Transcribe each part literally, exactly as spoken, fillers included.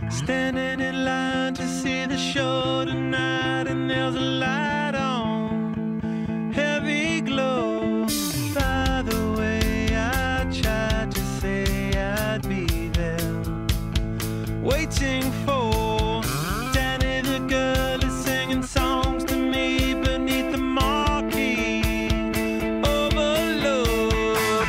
Standing in line to see the show tonight, and there's a light on, heavy glow. By the way, I tried to say I'd be there, waiting for Danny the girl is singing songs to me beneath the marquee overload.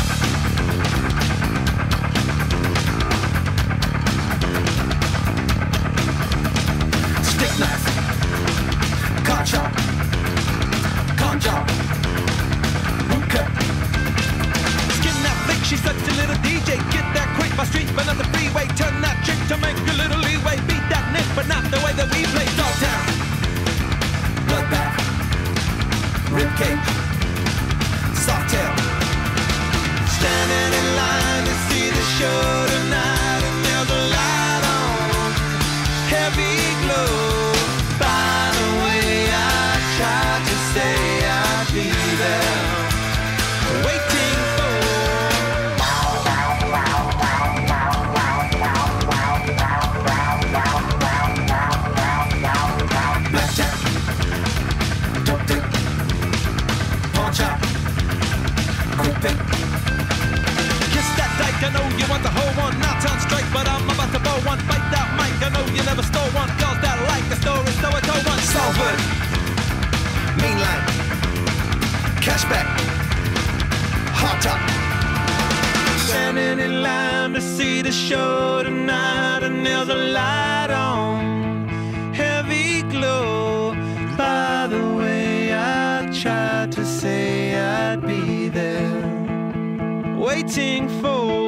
Stick knife, car chop, con job, hookah. Skin that flick, she's such a little D J. Get that quick, my street, but not the freeway. Turn that trick to make a little leeway. Beat that nick, but not the way that we play. Dogtown, bloodbath, ribcage, soft tail. Standing in line to see the show tonight, and there's a light on, heavy glow. By the way, I tried to say I'd be there, waiting for blackjack, dope dick, pawn chop, quick pick. Kiss that dyke, I know you want the whole one. Now turn straight, but I'm about to blow one. Bite that mic, I know you never stole one. Girls that like the story, so I told one. Salford, mean line, cashback, hot top. Standing in line to see the show tonight, and there's a light on, heavy glow. By the way, I tried to say I'd be there, waiting for